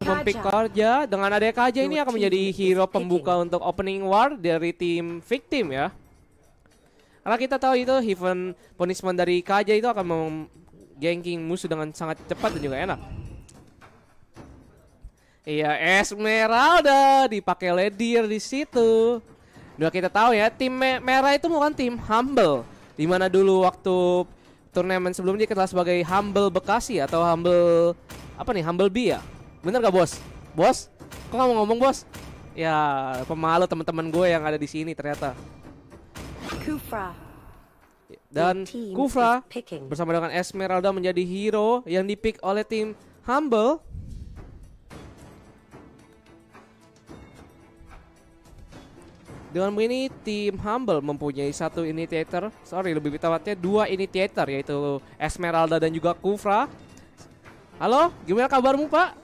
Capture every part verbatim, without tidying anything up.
untuk mempick Kaja. Dengan adanya Kaja ini akan menjadi hero pembuka untuk opening war dari tim Victim ya. Karena kita tahu itu Heaven punishment dari Kaja itu akan mengganking musuh dengan sangat cepat dan juga enak. Iya, Esmeralda dipakai Ledir di situ. Udah kita tahu ya, tim merah itu bukan tim Humble. Dimana dulu waktu turnamen sebelumnya dikenal sebagai Humble Bekasi atau Humble apa nih, Humble B ya? Bener gak bos? Bos? Kok kamu ngomong bos? Ya pemalu teman-teman gue yang ada di sini ternyata. Kufra. Dan Kufra bersama dengan Esmeralda menjadi hero yang dipick oleh tim Humble. Dengan begini tim Humble mempunyai satu initiator, sorry lebih tepatnya dua initiator, yaitu Esmeralda dan juga Kufra. Halo, gimana kabarmu Pak?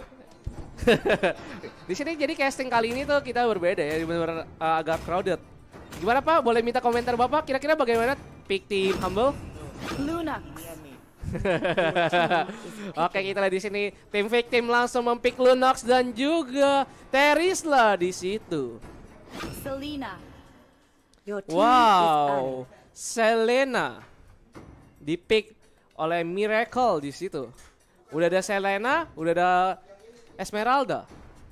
Di sini jadi casting kali ini tuh kita berbeda ya, benar-benar uh, agak crowded. Gimana Pak? Boleh minta komentar Bapak? Kira-kira bagaimana pick tim Humble? Lunax. Oke, kita lihat di sini tim Victim langsung mempick Lunox dan juga Terisla di situ. Selena. Wow, Selena dipick oleh Miracle di situ. Udah ada Selena, udah ada Esmeralda.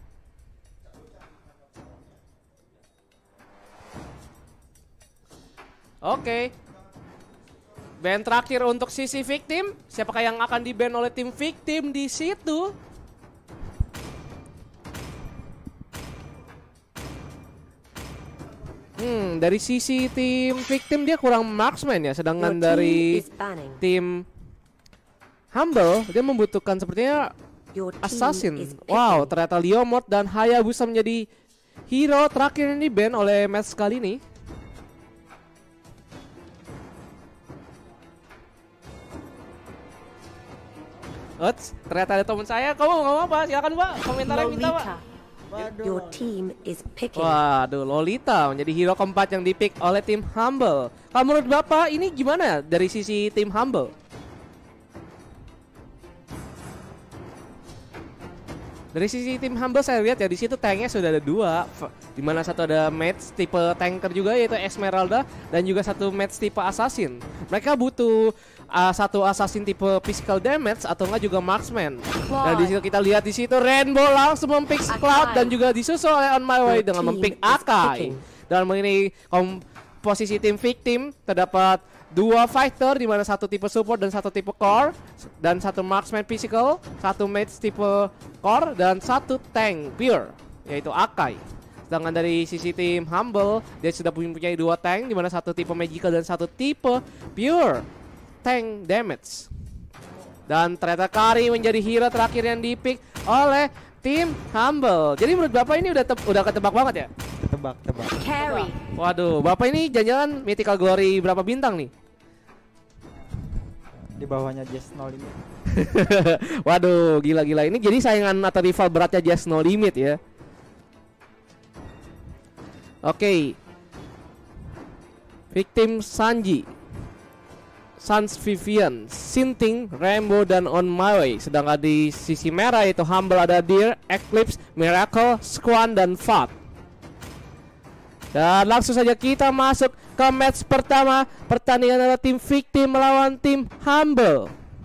Oke. Band terakhir untuk sisi Victim, siapakah yang akan di-ban oleh tim Victim di situ? Hmm, dari sisi tim Victim dia kurang marksman ya, sedangkan dari tim Humble dia membutuhkan sepertinya assassin. Wow, ternyata Leomord dan Hayabusa menjadi hero terakhir ini ban oleh match kali ini. Ots, ternyata ada teman saya. Kamu ngomong apa? Silakan Pak, komentarnya minta Pak. Your team is picking. Waduh, Lolita menjadi hero keempat yang dipick oleh tim Humble. Kalau menurut Bapak ini gimana dari sisi tim Humble? Dari sisi tim Humble saya lihat ya di situ tanknya sudah ada dua, di mana satu ada match tipe tanker juga yaitu Esmeralda dan juga satu match tipe assassin. Mereka butuh uh, satu assassin tipe physical damage atau enggak juga marksman. Dan di situ kita lihat di situ Rainbow langsung mempick Cloud dan juga disusul oleh On My Way dengan mempick Akai. Dan mengenai posisi tim Victim terdapat dua fighter di mana satu tipe support dan satu tipe core dan satu marksman physical, satu mage tipe core dan satu tank pure yaitu Akai. Sedangkan dari sisi tim Humble dia sudah mempunyai dua tank di mana satu tipe magical dan satu tipe pure tank damage. Dan ternyata Kari menjadi hero terakhir yang dipick oleh tim Humble. Jadi menurut Bapak ini udah udah ketebak banget ya? Tebak, tebak. Carry. Waduh, Bapak ini jangan-jangan Mythical Glory berapa bintang nih? Di bawahnya Just No Limit. Waduh, gila-gila. Ini jadi saingan atau rival beratnya Just No Limit ya. Oke. Okay. Victim Sanji, Sans Vivian, Sinting, Rainbow, dan On My Way. Sedangkan di sisi merah itu Humble ada Deer, Eclipse, Miracle, Squan, dan Fat. Dan langsung saja kita masuk ke match pertama. Pertandingan antara tim Victim melawan tim Humble.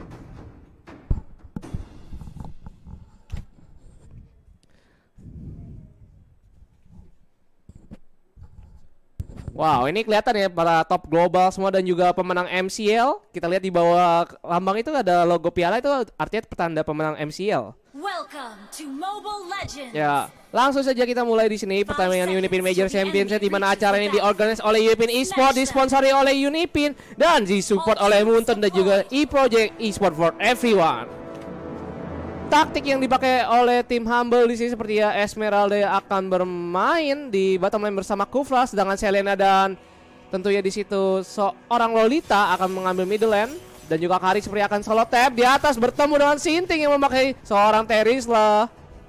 Wow, ini kelihatan ya para top global semua dan juga pemenang M C L. Kita lihat di bawah lambang itu ada logo piala, itu artinya pertanda pemenang M C L. Welcome to Mobile Legends. Ya, langsung saja kita mulai di sini pertandingan Unipin Major Championship di mana acara ini diorganize oleh Unipin Esports, disponsori oleh Unipin dan disupport oleh Moonton dan juga E-Project Esports for Everyone. Taktik yang dipakai oleh tim Humble di sini seperti ya Esmeralda akan bermain di bottom lane bersama Kufra, sedangkan Selena dan tentunya di situ seorang Lolita akan mengambil middle lane dan juga Kari seperti akan solo tap di atas bertemu dengan Sinting yang memakai seorang Terisla.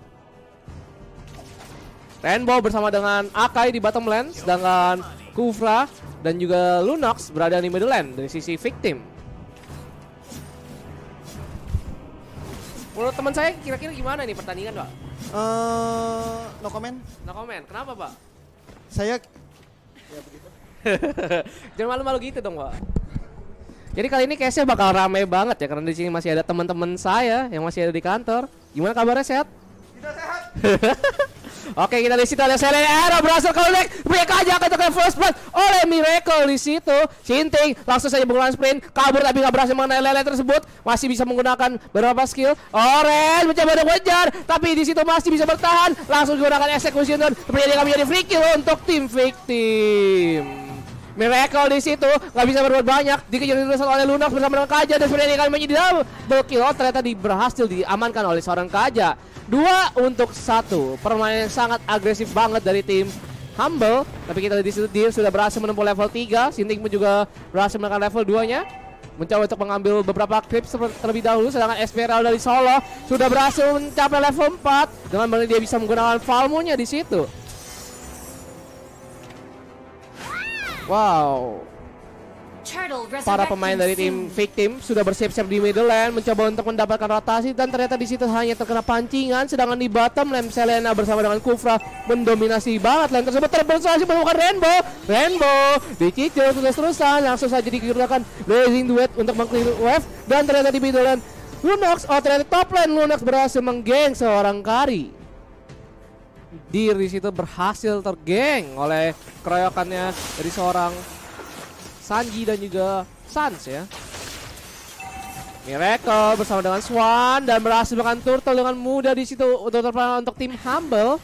Rainbow bersama dengan Akai di bottom lane, sedangkan Kufra dan juga Lunox berada di middle lane dari sisi Victim. Menurut teman saya kira-kira gimana nih pertandingan, Pak? Eh, no comment. No comment. Kenapa, Pak? Saya ya begitu. Jangan malu-malu gitu dong, Pak. Jadi kali ini case-nya bakal rame banget ya karena di sini masih ada teman-teman saya yang masih ada di kantor. Gimana kabarnya, sehat? Tidak sehat. Oke, kita di situ ada Selena Arrow berhasil connect. Mereka aja akan tekan first blood oleh Miracle di situ. Sinting langsung saja menggunakan sprint, kabur tapi nggak berhasil mengenai lele tersebut. Masih bisa menggunakan beberapa skill. Orange mencoba untuk mengejar, tapi di situ masih bisa bertahan. Langsung menggunakan execution dan sepertinya dia menjadi free kill untuk tim victim. Miracle di situ nggak bisa berbuat banyak, dikejar terus oleh Lunox bersama dengan Kaja dan sepertinya dia akan menjadi double kill. Oh, ternyata di berhasil diamankan oleh seorang Kaja. Dua untuk satu, permainan yang sangat agresif banget dari tim Humble. Tapi kita di situ dia sudah berhasil menempuh level tiga. Sinting pun juga berhasil menekan level dua-nya. Mencoba untuk mengambil beberapa clip terlebih dahulu. Sedangkan Esmeralda dari Solo sudah berhasil mencapai level empat dengan mana dia bisa menggunakan Falmo-nya di situ. Wow. Para pemain dari tim victim sudah bersiap-siap di middle lane, mencoba untuk mendapatkan rotasi dan ternyata di situ hanya terkena pancingan. Sedangkan di bottom lane Selena bersama dengan Kufra mendominasi banget lane tersebut. Terbersuasi menemukan Rainbow, Rainbow dicicil terus-terusan, langsung saja digunakan Blazing Duet untuk meng-clear wave dan ternyata di middle lane Lunox, oh ternyata top lane Lunox berhasil menggeng seorang Kari. Dir di situ berhasil tergeng oleh keroyokannya dari seorang Sanji dan juga Sans ya. Miracle bersama dengan Swan dan berhasil makan turtle dengan mudah di situ untuk terpengaruh untuk tim Humble.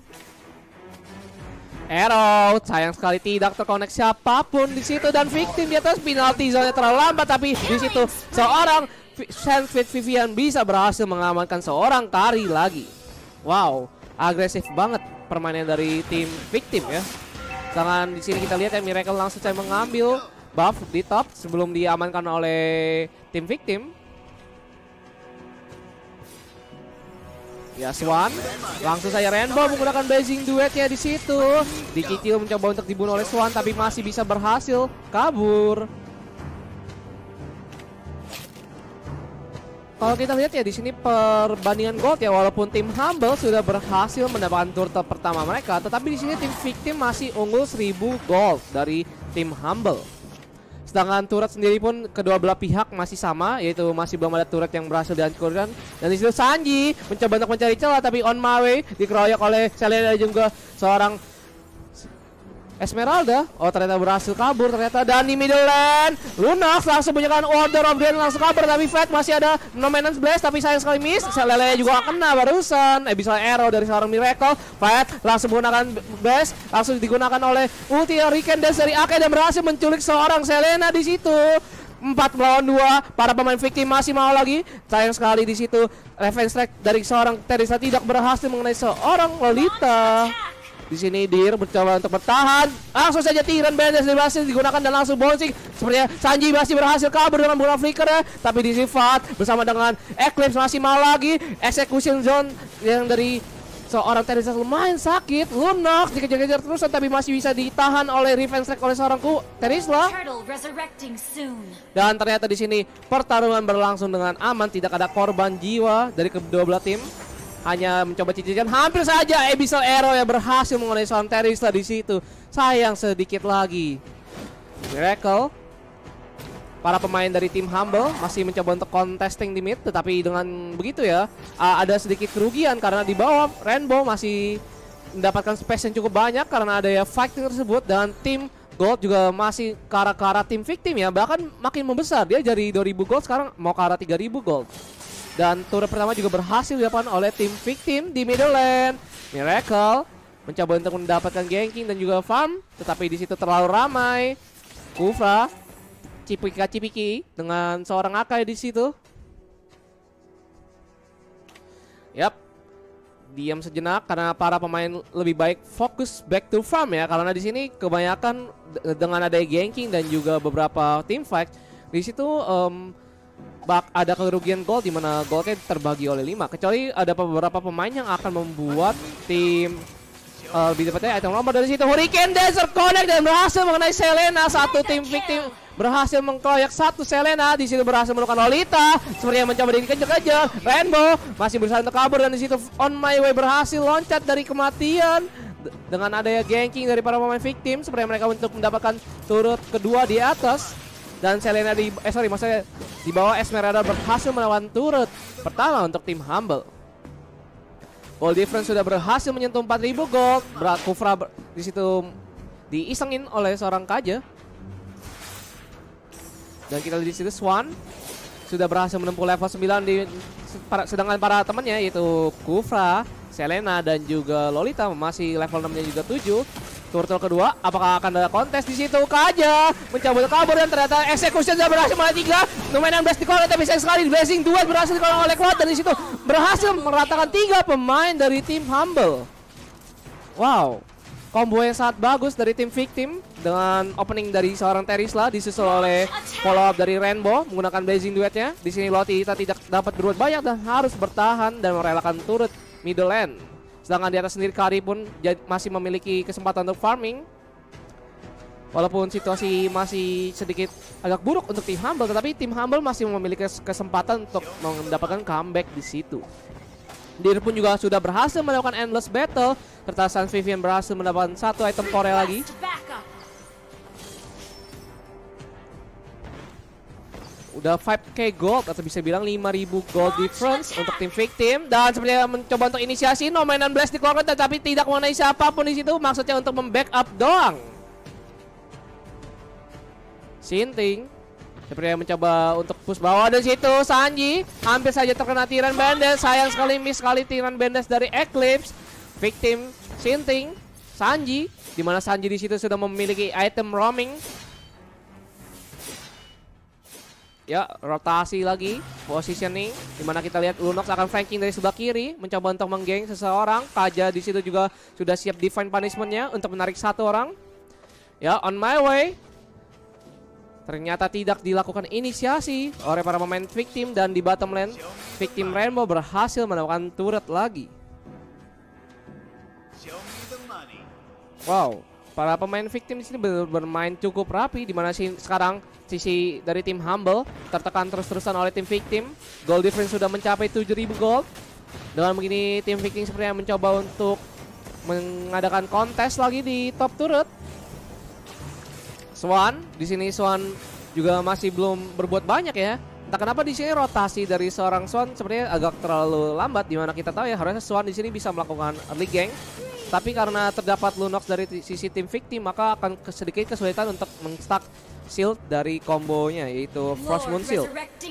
Arrow sayang sekali tidak terkonek siapapun di situ dan victim di atas penalty zone terlalu lambat, tapi di situ seorang Sandfit Vivian bisa berhasil mengamankan seorang Kari lagi. Wow, agresif banget permainan dari tim victim ya. Sedangkan di sini kita lihat ya Miracle langsung saja mengambil buff di top sebelum diamankan oleh tim victim. Ya Swan langsung saja Rainbow menggunakan Blazing Duetnya di situ. Dicicil mencoba untuk dibunuh oleh Swan tapi masih bisa berhasil kabur. Kalau kita lihat ya di sini perbandingan gold ya, walaupun tim Humble sudah berhasil mendapatkan turtle pertama mereka, tetapi di sini tim victim masih unggul seribu gold dari tim Humble. Sedangkan turret sendiri pun kedua belah pihak masih sama, yaitu masih belum ada turret yang berhasil dihancurkan. Dan di situ Sanji mencoba untuk mencari celah tapi on my way dikeroyok oleh Selena dan juga seorang Esmeralda. Oh ternyata berhasil kabur ternyata. Dan di middle lane Lunox langsung punyaan Order of Drain langsung kabur, tapi Fat masih ada No Maintenance Blast tapi sayang sekali miss. Selele juga kena barusan. Eh bisa arrow dari seorang Miracle. Fat langsung menggunakan Blast, langsung digunakan oleh ulti Hurricane Dash dari Ake dan berhasil menculik seorang Selena di situ. Empat melawan dua, para pemain victim masih mau lagi. Sayang sekali di situ Revenge Strike dari seorang Teresa tidak berhasil mengenai seorang Lolita. Di sini Dir mencoba untuk bertahan. Langsung saja Tiran Bandes berhasil digunakan dan langsung bouncing. Sepertinya Sanji masih berhasil kabur dengan bola flicker ya. Tapi di sini Fat bersama dengan Eclipse masih mau lagi. Execution Zone yang dari seorang Teresa lumayan sakit. Lunox dikejar-kejar terus tapi masih bisa ditahan oleh Revenge Strike oleh seorang ku Teresa. Dan ternyata di sini pertarungan berlangsung dengan aman, tidak ada korban jiwa dari kedua belah tim. Hanya mencoba cicikan, hampir saja Abyssal Arrow yang berhasil mengenai seorang Teresa di situ. Sayang sedikit lagi. Miracle, para pemain dari tim Humble masih mencoba untuk contesting di mid, tetapi dengan begitu ya uh, ada sedikit kerugian karena di bawah Rainbow masih mendapatkan space yang cukup banyak karena ada ya fighting tersebut, dan tim Gold juga masih ke arah tim victim ya, bahkan makin membesar. Dia dari dua ribu gold sekarang mau ke arah tiga ribu gold. Dan turret pertama juga berhasil dilakukan oleh tim victim di middle lane. Miracle mencoba untuk mendapatkan ganking dan juga farm, tetapi di situ terlalu ramai. Kufra cipika-cipiki dengan seorang Akai di situ. Yap, diam sejenak karena para pemain lebih baik fokus back to farm ya, karena di sini kebanyakan dengan ada ganking dan juga beberapa team fight di situ um, bak ada kerugian gold, di mana goldnya terbagi oleh lima, kecuali ada beberapa pemain yang akan membuat tim uh, lebih tepatnya item nomor dari situ Hurricane Desert Connect dan berhasil mengenai Selena. Satu tim victim berhasil mengkroyak satu Selena. Di situ berhasil menemukan Lolita. Seperti yang mencoba dikejar-kejar. Rainbow masih berusaha untuk kabur dan di situ On My Way berhasil loncat dari kematian. Dengan adanya ganking dari para pemain victim, seperti mereka untuk mendapatkan turut kedua di atas. Dan Selena di eh sorry maksudnya di bawah Esmeralda berhasil melawan turut pertama untuk tim Humble. Gold difference sudah berhasil menyentuh empat ribu gold. Berat Kufra ber, di situ diisengin oleh seorang Kaja. Dan kita lihat di situ Swan sudah berhasil menempuh level sembilan di sedangkan para temannya yaitu Kufra, Selena dan juga Lolita masih level enam-nya juga tujuh. Turtle kedua, apakah akan ada kontes di situ? Kaja mencoba kabur dan ternyata execution sudah berhasil mulai tiga. Lumayan enam belas dikeluarkan tapi sayang sekali Blazing Duet berhasil dikeluarkan oleh Cloud dan di situ berhasil meratakan tiga pemain dari tim Humble. Wow, combo yang sangat bagus dari tim victim dengan opening dari seorang Terisla disusul oleh follow up dari Rainbow menggunakan Blazing Duetnya. Di sini Lolita tidak dapat berbuat banyak dan harus bertahan dan merelakan turret middle lane. Sedangkan di atas sendiri Kari pun masih memiliki kesempatan untuk farming. Walaupun situasi masih sedikit agak buruk untuk tim Humble, tetapi tim Humble masih memiliki kesempatan untuk mendapatkan comeback di situ. Dir pun juga sudah berhasil melakukan endless battle, serta Sans Vivian berhasil mendapatkan satu item core lagi. Udah lima K gold atau bisa bilang lima ribu gold difference untuk tim victim. Dan sepertinya mencoba untuk inisiasi nomor enam belas dikeluarkan tetapi tidak mengenai siapapun di situ. Maksudnya untuk membackup doang. Sinting sepertinya mencoba untuk push bawah dan situ Sanji hampir saja terkena Tiran Bandes. Sayang sekali miss sekali Tiran Bandes dari Eclipse. Victim Sinting Sanji, dimana Sanji di situ sudah memiliki item roaming. Ya, rotasi lagi, positioning, dimana kita lihat Lunox akan flanking dari sebelah kiri, mencoba untuk menggeng seseorang. Kaja di situ juga sudah siap define punishmentnya untuk menarik satu orang. Ya, On My Way. Ternyata tidak dilakukan inisiasi oleh para pemain victim dan di bottom lane, victim Rainbow berhasil mendapatkan turret lagi. Wow, para pemain victim di sini bermain cukup rapi, dimana sih sekarang sisi dari tim Humble tertekan terus-terusan oleh tim victim. Gold difference sudah mencapai tujuh ribu gold. Dengan begini tim victim sepertinya mencoba untuk mengadakan kontes lagi di top turret. Swan, di sini Swan juga masih belum berbuat banyak ya. Entah kenapa di sini rotasi dari seorang Swan sepertinya agak terlalu lambat, dimana kita tahu ya harusnya Swan di sini bisa melakukan early gank. Tapi karena terdapat Lunox dari sisi tim victim, maka akan sedikit kesulitan untuk meng-stack shield dari kombonya, yaitu Frost Moon Shield.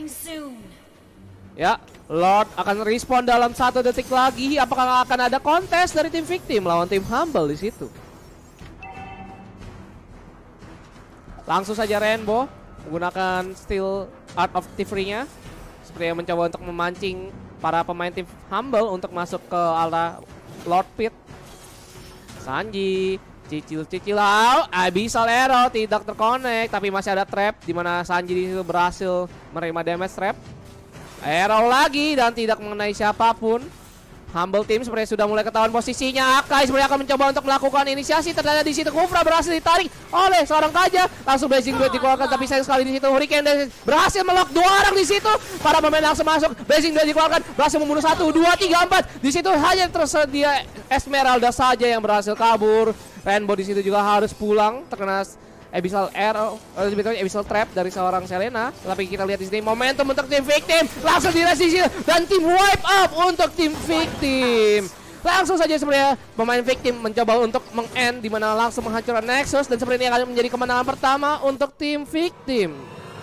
Ya, Lord akan respawn dalam satu detik lagi. Apakah akan ada kontes dari tim victim lawan tim Humble di situ? Langsung saja Rainbow menggunakan Steel Art of Thievery-nya, seperti yang mencoba untuk memancing para pemain tim Humble untuk masuk ke arah Lord Pit. Sanji cicil-cicil, oh, Abyssal Arrow tidak terkonek, tapi masih ada trap di mana Sanji di situ berhasil menerima damage trap. Arrow lagi dan tidak mengenai siapapun. Humble Team sepertinya sudah mulai ketahuan posisinya. Akai sebenarnya akan mencoba untuk melakukan inisiasi. Ternyata di situ Kufra berhasil ditarik oleh seorang Kaja. Langsung Blazing Duet dikeluarkan, tapi sayang sekali di situ Hurricane berhasil melok dua orang di situ. Para pemain langsung masuk. Blazing Duet dikeluarkan, berhasil membunuh satu, dua, tiga, empat. Di situ hanya tersedia Esmeralda saja yang berhasil kabur. Rainbow di situ juga harus pulang terkena Abyssal Arrow, Abyssal Trap dari seorang Selena. Tapi kita lihat di sini momentum untuk tim victim langsung dirasisi dan tim wipe up untuk tim victim. Langsung saja sebenarnya pemain victim mencoba untuk meng-end di mana langsung menghancurkan Nexus dan seperti ini akan menjadi kemenangan pertama untuk tim victim.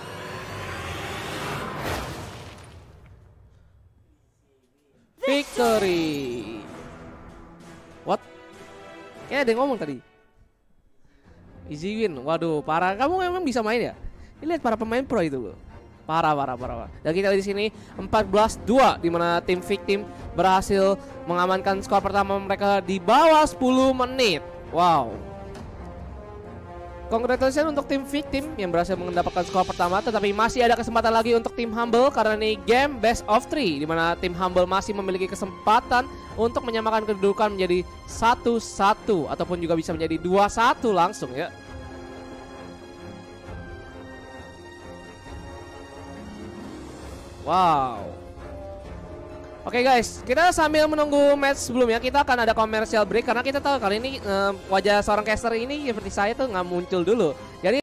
Victory. What? Kayaknya ada yang ngomong tadi. Easy win, waduh, parah. Kamu memang bisa main ya? Ini lihat para pemain pro itu loh. Parah, parah, parah. Dan kita lihat di sini empat belas dua di mana tim victim berhasil mengamankan skor pertama mereka di bawah sepuluh menit. Wow. Congratulations untuk tim Victim yang berhasil mendapatkan skor pertama, tetapi masih ada kesempatan lagi untuk tim Humble karena ini game best of three di mana tim Humble masih memiliki kesempatan untuk menyamakan kedudukan menjadi satu satu ataupun juga bisa menjadi dua satu langsung ya. Wow. Oke guys, kita sambil menunggu match sebelumnya kita akan ada commercial break karena kita tahu kali ini eh, wajah seorang caster ini seperti saya tuh nggak muncul dulu. Jadi